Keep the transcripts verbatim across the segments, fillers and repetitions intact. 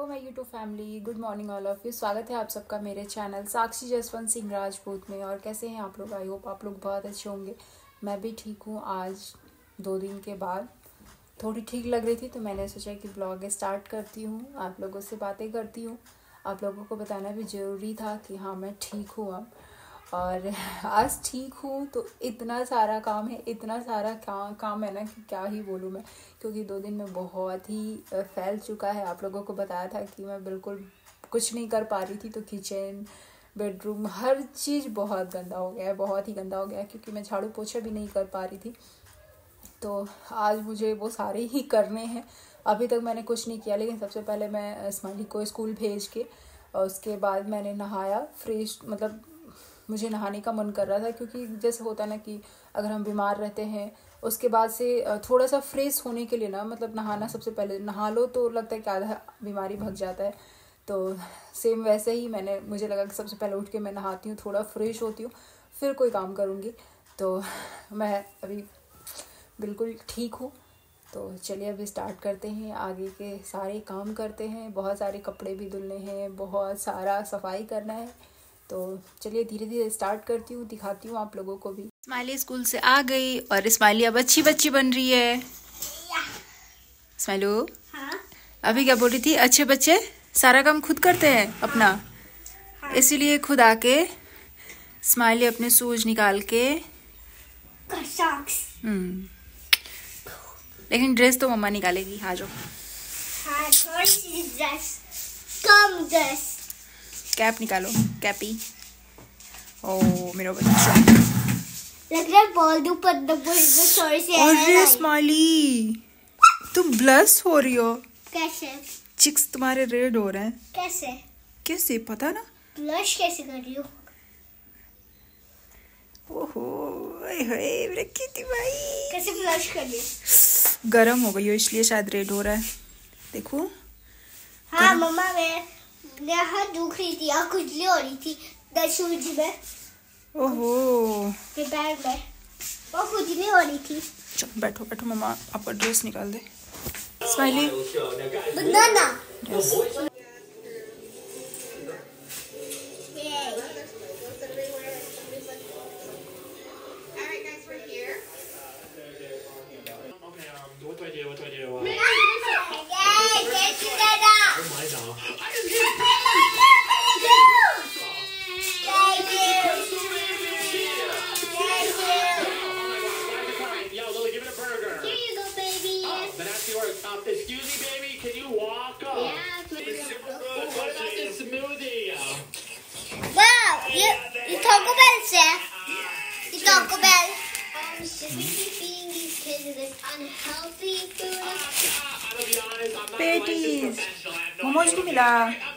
My YouTube family, good morning all of you. स्वागत है आप सबका मेरे चैनल साक्षी जसवंत सिंह राजपूत में। और कैसे हैं आप लोग? आई होप आप लोग बहुत अच्छे होंगे। मैं भी ठीक हूँ। आज दो दिन के बाद थोड़ी ठीक लग रही थी तो मैंने सोचा कि ब्लॉग स्टार्ट करती हूँ, आप लोगों से बातें करती हूँ। आप लोगों को बताना भी ज़रूरी था कि हाँ मैं ठीक हूँ अब। और आज ठीक हूँ तो इतना सारा काम है, इतना सारा काम काम है ना कि क्या ही बोलूँ मैं, क्योंकि दो दिन में बहुत ही फैल चुका है। आप लोगों को बताया था कि मैं बिल्कुल कुछ नहीं कर पा रही थी, तो किचन, बेडरूम, हर चीज़ बहुत गंदा हो गया है, बहुत ही गंदा हो गया है, क्योंकि मैं झाड़ू पोछा भी नहीं कर पा रही थी। तो आज मुझे वो सारे ही करने हैं। अभी तक मैंने कुछ नहीं किया, लेकिन सबसे पहले मैं स्माइली को स्कूल भेज के और उसके बाद मैंने नहाया, फ्रेश, मतलब मुझे नहाने का मन कर रहा था, क्योंकि जैसे होता है ना कि अगर हम बीमार रहते हैं उसके बाद से थोड़ा सा फ्रेश होने के लिए ना, मतलब नहाना, सबसे पहले नहा लो तो लगता है कि आधा बीमारी भग जाता है। तो सेम वैसे ही मैंने मुझे लगा कि सबसे पहले उठ के मैं नहाती हूँ, थोड़ा फ्रेश होती हूँ, फिर कोई काम करूँगी। तो मैं अभी बिल्कुल ठीक हूँ। तो चलिए अभी स्टार्ट करते हैं, आगे के सारे काम करते हैं। बहुत सारे कपड़े भी धुलने हैं, बहुत सारा सफाई करना है। तो चलिए धीरे धीरे स्टार्ट करती हूँ, दिखाती हूँ आप लोगों को भी। स्माइली स्कूल से आ गई और स्माइली अब अच्छी बच्ची बन रही है। स्माइलो, हाँ? अभी क्या बोल रही थी? अच्छे बच्चे सारा काम खुद करते हैं अपना। हाँ। इसीलिए खुद आके स्माइली अपने शूज निकाल के, हम्म लेकिन ड्रेस तो मम्मा निकालेगी। आ जाओ। हाँ, थोड़ी सी ड्रेस, कम ड्रेस। कैप निकालो, कैपी। ओ मेरा बच्चा लग रहा है बॉल दो पर थोड़ी सी। अरे स्माइली, तुम ब्लश हो रही हो। कैसे? चिक्स तुम्हारे रेड हो रहे हैं। कैसे? कैसे पता ना? ब्लश कैसे कर रही हो? ओहो, ओए मेरा किटी भाई, कैसे ब्लश कर रही हो? गरम हो गई हो इसलिए शायद रेड हो रहा है। देखो। हाँ मम्मा, मैं मेरा हाथ दुख रही थी, आँख खुजली हो रही थी दशूज में। ओहो, पैर में वो खुजली हो रही थी। चलो बैठो बैठो, मम्मा आपका ड्रेस निकाल दे। स्माइली बनाना। Excuse me, baby, can you walk up? Yeah. What about this smoothie? Wow, you, you Taco Bell, Chef. You Taco Bell. Feeding these kids this unhealthy food. Patties, momos नहीं मिला।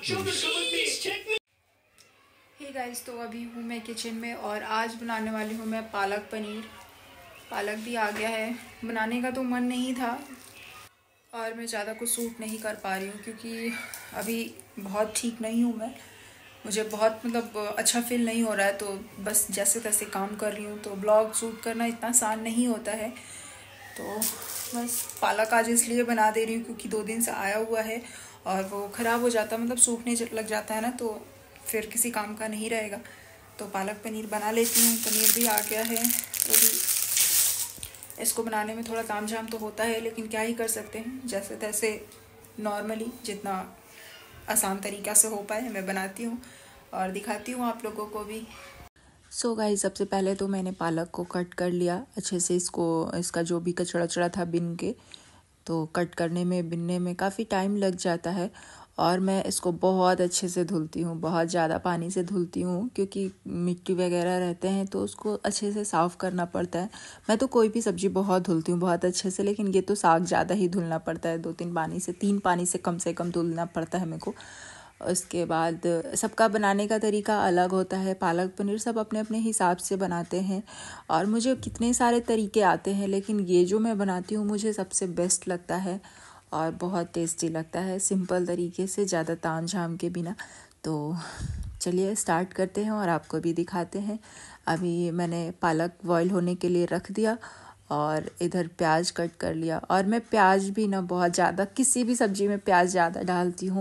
हे गाइस, तो अभी हूँ मैं kitchen में और आज बनाने वाली हूँ मैं पालक पनीर। पालक भी आ गया है। बनाने का तो मन नहीं था और मैं ज़्यादा कुछ सूट नहीं कर पा रही हूँ, क्योंकि अभी बहुत ठीक नहीं हूँ मैं। मुझे बहुत मतलब अच्छा फील नहीं हो रहा है, तो बस जैसे तैसे काम कर रही हूँ। तो ब्लॉग शूट करना इतना आसान नहीं होता है। तो बस पालक आज इसलिए बना दे रही हूँ क्योंकि दो दिन से आया हुआ है और वो ख़राब हो जाता है, मतलब सूखने लग जाता है ना, तो फिर किसी काम का नहीं रहेगा। तो पालक पनीर बना लेती हूँ। पनीर भी आ गया है, तो भी इसको बनाने में थोड़ा ताम झाम तो होता है, लेकिन क्या ही कर सकते हैं, जैसे तैसे नॉर्मली जितना आसान तरीक़ा से हो पाए मैं बनाती हूँ और दिखाती हूँ आप लोगों को भी। सो गाइस, सबसे पहले तो मैंने पालक को कट कर लिया अच्छे से। इसको, इसका जो भी कचड़ा कचड़ा था बिन के, तो कट करने में, बिनने में काफ़ी टाइम लग जाता है। और मैं इसको बहुत अच्छे से धुलती हूँ, बहुत ज़्यादा पानी से धुलती हूँ, क्योंकि मिट्टी वगैरह रहते हैं तो उसको अच्छे से साफ़ करना पड़ता है। मैं तो कोई भी सब्ज़ी बहुत धुलती हूँ बहुत अच्छे से, लेकिन ये तो साग ज़्यादा ही धुलना पड़ता है। दो तीन पानी से, तीन पानी से कम से कम धुलना पड़ता है मेरे को। उसके बाद सबका बनाने का तरीका अलग होता है। पालक पनीर सब अपने अपने हिसाब से बनाते हैं और मुझे कितने सारे तरीके आते हैं, लेकिन ये जो मैं बनाती हूँ मुझे सबसे बेस्ट लगता है और बहुत टेस्टी लगता है, सिंपल तरीके से, ज़्यादा ताम झाम के बिना। तो चलिए स्टार्ट करते हैं और आपको भी दिखाते हैं। अभी मैंने पालक बॉईल होने के लिए रख दिया और इधर प्याज कट कर लिया। और मैं प्याज भी ना बहुत ज़्यादा, किसी भी सब्ज़ी में प्याज ज़्यादा डालती हूँ,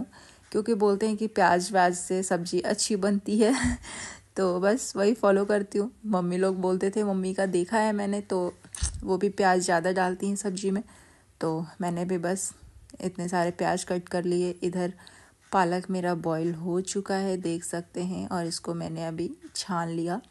क्योंकि बोलते हैं कि प्याज व्याज से सब्ज़ी अच्छी बनती है तो बस वही फॉलो करती हूँ। मम्मी लोग बोलते थे, मम्मी का देखा है मैंने, तो वो भी प्याज ज़्यादा डालती हैं सब्ज़ी में, तो मैंने भी बस इतने सारे प्याज कट कर लिए। इधर पालक मेरा बॉईल हो चुका है, देख सकते हैं, और इसको मैंने अभी छान लिया।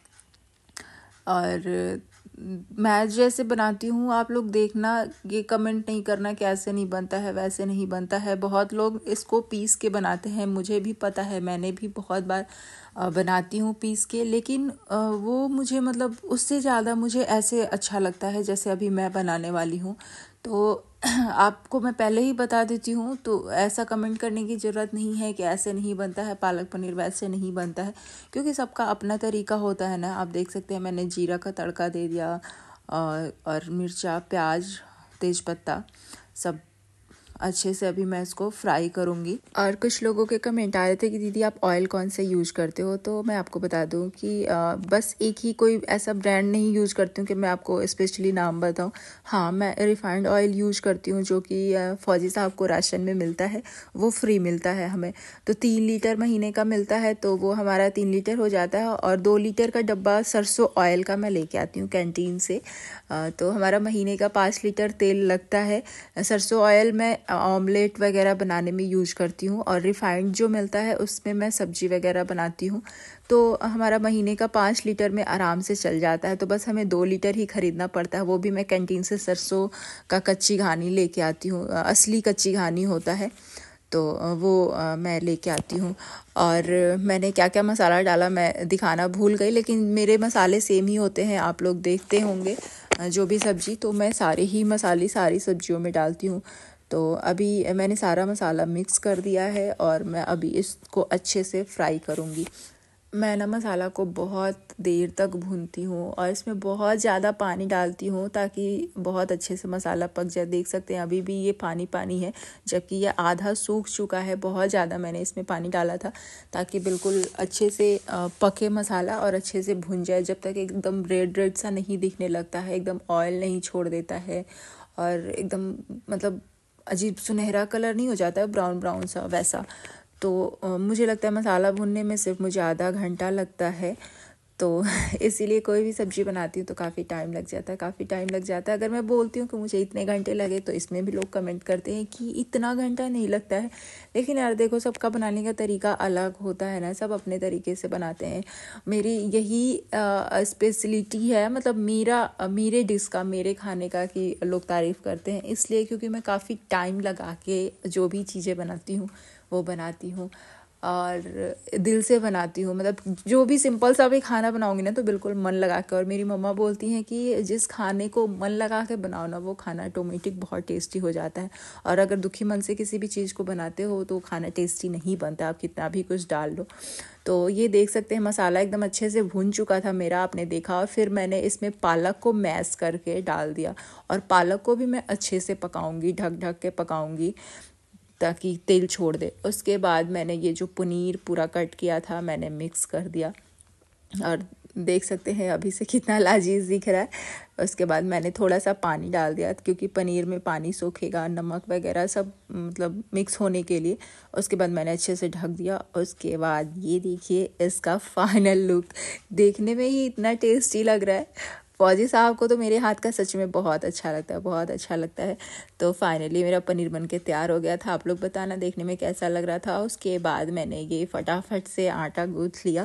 और मैं जैसे बनाती हूँ, आप लोग देखना, ये कमेंट नहीं करना कि ऐसे नहीं बनता है वैसे नहीं बनता है। बहुत लोग इसको पीस के बनाते हैं, मुझे भी पता है, मैंने भी बहुत बार बनाती हूँ पीस के, लेकिन वो मुझे मतलब उससे ज़्यादा मुझे ऐसे अच्छा लगता है जैसे अभी मैं बनाने वाली हूँ। तो आपको मैं पहले ही बता देती हूँ, तो ऐसा कमेंट करने की ज़रूरत नहीं है कि ऐसे नहीं बनता है पालक पनीर, वैसे नहीं बनता है, क्योंकि सबका अपना तरीका होता है ना। आप देख सकते हैं मैंने जीरा का तड़का दे दिया, और, और मिर्चा, प्याज, तेज़पत्ता सब अच्छे से अभी मैं इसको फ्राई करूँगी। और कुछ लोगों के कमेंट आ रहे थे कि दीदी आप ऑयल कौन से यूज़ करते हो, तो मैं आपको बता दूं कि आ, बस एक ही कोई ऐसा ब्रांड नहीं यूज़ करती हूँ कि मैं आपको स्पेशली नाम बताऊँ। हाँ, मैं रिफाइंड ऑयल यूज़ करती हूँ, जो कि फौजी साहब को राशन में मिलता है, वो फ्री मिलता है हमें। तो तीन लीटर महीने का मिलता है, तो वो हमारा तीन लीटर हो जाता है। और दो लीटर का डब्बा सरसों ऑयल का मैं लेके आती हूँ कैंटीन से, आ, तो हमारा महीने का पाँच लीटर तेल लगता है। सरसों ऑयल में ऑमलेट वगैरह बनाने में यूज करती हूँ, और रिफाइंड जो मिलता है उसमें मैं सब्जी वगैरह बनाती हूँ। तो हमारा महीने का पाँच लीटर में आराम से चल जाता है। तो बस हमें दो लीटर ही खरीदना पड़ता है, वो भी मैं कैंटीन से सरसों का कच्ची घानी लेके आती हूँ, असली कच्ची घानी होता है, तो वो मैं लेके आती हूँ। और मैंने क्या क्या मसाला डाला मैं दिखाना भूल गई, लेकिन मेरे मसाले सेम ही होते हैं, आप लोग देखते होंगे जो भी सब्ज़ी, तो मैं सारे ही मसाले सारी सब्जियों में डालती हूँ। तो अभी मैंने सारा मसाला मिक्स कर दिया है, और मैं अभी इसको अच्छे से फ्राई करूँगी। मैं ना मसाला को बहुत देर तक भूनती हूँ, और इसमें बहुत ज़्यादा पानी डालती हूँ ताकि बहुत अच्छे से मसाला पक जाए। देख सकते हैं अभी भी ये पानी पानी है, जबकि ये आधा सूख चुका है। बहुत ज़्यादा मैंने इसमें पानी डाला था ताकि बिल्कुल अच्छे से पके मसाला और अच्छे से भुन जाए, जब तक एकदम रेड रेड सा नहीं दिखने लगता है, एकदम ऑयल नहीं छोड़ देता है, और एकदम मतलब अजीब सुनहरा कलर नहीं हो जाता है, ब्राउन ब्राउन सा वैसा। तो मुझे लगता है मसाला भूनने में सिर्फ मुझे आधा घंटा लगता है, तो इसीलिए कोई भी सब्ज़ी बनाती हूँ तो काफ़ी टाइम लग जाता है, काफ़ी टाइम लग जाता है। अगर मैं बोलती हूँ कि मुझे इतने घंटे लगे, तो इसमें भी लोग कमेंट करते हैं कि इतना घंटा नहीं लगता है। लेकिन यार देखो, सबका बनाने का तरीका अलग होता है ना, सब अपने तरीके से बनाते हैं। मेरी यही स्पेशलिटी है, मतलब मेरा मेरे डिश का, मेरे खाने का, कि लोग तारीफ़ करते हैं, इसलिए क्योंकि मैं काफ़ी टाइम लगा के जो भी चीज़ें बनाती हूँ वो बनाती हूँ, और दिल से बनाती हूँ। मतलब जो भी सिंपल सा भी खाना बनाऊंगी ना, तो बिल्कुल मन लगा के। और मेरी मम्मा बोलती हैं कि जिस खाने को मन लगा के बनाओ ना, वो खाना ऑटोमेटिक बहुत टेस्टी हो जाता है। और अगर दुखी मन से किसी भी चीज़ को बनाते हो तो खाना टेस्टी नहीं बनता, आप कितना भी कुछ डाल लो। तो ये देख सकते हैं मसाला एकदम अच्छे से भुन चुका था मेरा, आपने देखा। और फिर मैंने इसमें पालक को मैश करके डाल दिया, और पालक को भी मैं अच्छे से पकाऊंगी, ढक ढक के पकाऊंगी ताकि तेल छोड़ दे। उसके बाद मैंने ये जो पनीर पूरा कट किया था मैंने मिक्स कर दिया, और देख सकते हैं अभी से कितना लाजीज दिख रहा है। उसके बाद मैंने थोड़ा सा पानी डाल दिया, क्योंकि पनीर में पानी सोखेगा, नमक वगैरह सब मतलब मिक्स होने के लिए। उसके बाद मैंने अच्छे से ढक दिया। उसके बाद ये देखिए इसका फाइनल लुक, देखने में ही इतना टेस्टी लग रहा है। फौजी साहब को तो मेरे हाथ का सच में बहुत अच्छा लगता है, बहुत अच्छा लगता है। तो फाइनली मेरा पनीर बन के तैयार हो गया था। आप लोग बताना देखने में कैसा लग रहा था। उसके बाद मैंने ये फटाफट से आटा गूँथ लिया।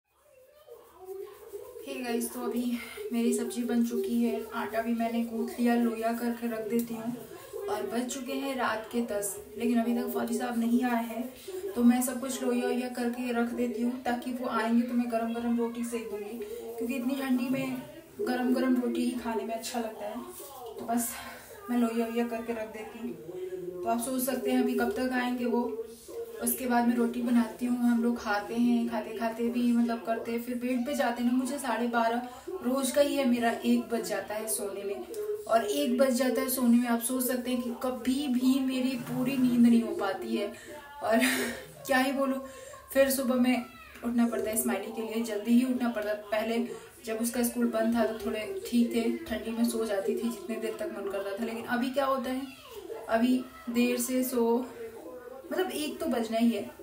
हे गाइस, तो अभी मेरी सब्जी बन चुकी है, आटा भी मैंने गूँथ लिया, लोया करके रख देती हूँ। और बज चुके हैं रात के दस, लेकिन अभी तक फौजी साहब नहीं आए हैं, तो मैं सब कुछ लोया लोया करके रख देती हूँ ताकि वो आएंगे तो मैं गरम गरम रोटी सेक दूँगी, क्योंकि इतनी ठंडी में गरम गरम रोटी ही खाने में अच्छा लगता है। तो बस मैं लोया लोया करके रख देती हूँ। तो आप सोच सकते हैं अभी कब तक आएंगे वो। उसके बाद मैं रोटी बनाती हूँ, हम लोग खाते हैं, खाते खाते भी मतलब करते हैं, फिर बेड पे जाते हैं ना। मुझे साढ़े बारह रोज का ही है, मेरा एक बज जाता है सोने में, और एक बज जाता है सोने में। आप सोच सकते हैं कि कभी भी मेरी पूरी नींद नहीं हो पाती है, और क्या ही बोलूँ। फिर सुबह में उठना पड़ता है स्माइली के लिए, जल्दी ही उठना पड़ता। पहले जब उसका स्कूल बंद था तो थोड़े ठीक थे, ठंडी में सो जाती थी जितने देर तक मन करता था। लेकिन अभी क्या होता है, अभी देर से सो मतलब एक तो बजना ही है,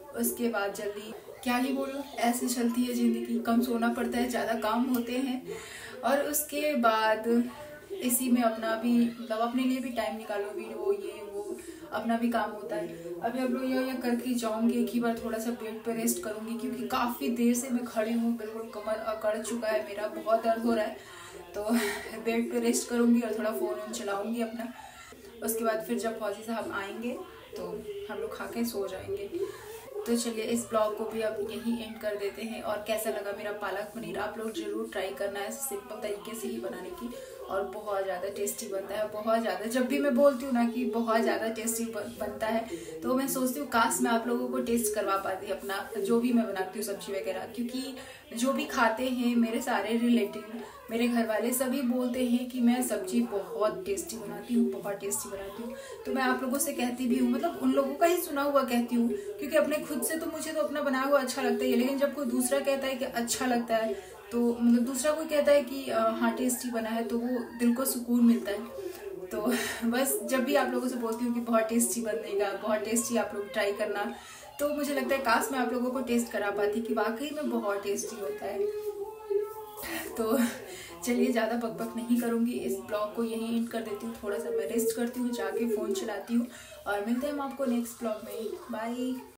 उसके बाद जल्दी, क्या ही बोलूँ, ऐसे चलती है ज़िंदगी, कम सोना पड़ता है, ज़्यादा काम होते हैं। और उसके बाद इसी में अपना भी मतलब अपने लिए भी टाइम निकालो, वीडियो ये वो अपना भी काम होता है। अभी अब लोग ये ये करके जाऊँगी, एक ही बार थोड़ा सा बेड पे रेस्ट करूँगी क्योंकि काफ़ी देर से मैं खड़ी हूँ, बिल्कुल कमर अकड़ चुका है मेरा, बहुत दर्द हो रहा है। तो बेड पे रेस्ट करूँगी और थोड़ा फ़ोन वोन चलाऊँगी अपना। उसके बाद फिर जब फौजी साहब आएंगे तो हम लोग खा के सो जाएंगे। तो चलिए इस ब्लॉग को भी अब यहीं एंड कर देते हैं। और कैसा लगा मेरा पालक पनीर, आप लोग ज़रूर ट्राई करना है सिंपल तरीके से ही बनाने की, और बहुत ज़्यादा टेस्टी बनता है, बहुत ज़्यादा। जब भी मैं बोलती हूँ ना कि बहुत ज़्यादा टेस्टी बनता है तो मैं सोचती हूँ काश मैं आप लोगों को टेस्ट करवा पाती अपना जो भी मैं बनाती हूँ सब्जी वगैरह, क्योंकि जो भी खाते हैं मेरे सारे रिलेटिव, मेरे घर वाले सभी बोलते हैं कि मैं सब्जी बहुत टेस्टी बनाती हूँ, बहुत टेस्टी बनाती हूँ। तो मैं आप लोगों से कहती भी हूँ, मतलब उन लोगों का ही सुना हुआ कहती हूँ, क्योंकि अपने खुद से तो मुझे तो अपना बनाया हुआ अच्छा लगता है, लेकिन जब कोई दूसरा कहता है कि अच्छा लगता है, तो मतलब दूसरा कोई कहता है कि हाँ टेस्टी बना है, तो वो दिल को सुकून मिलता है। तो बस जब भी आप लोगों से बोलती हूँ कि बहुत टेस्टी बनेगा, बहुत टेस्टी आप लोग ट्राई करना, तो मुझे लगता है काश मैं आप लोगों को टेस्ट करा पाती कि वाकई में बहुत टेस्टी होता है। तो चलिए ज़्यादा बकबक नहीं करूँगी, इस ब्लॉग को यहीं एंड कर देती हूँ। थोड़ा सा मैं रेस्ट करती हूँ, जाके फ़ोन चलाती हूँ, और मिलते हैं हम आपको नेक्स्ट ब्लॉग में। बाय।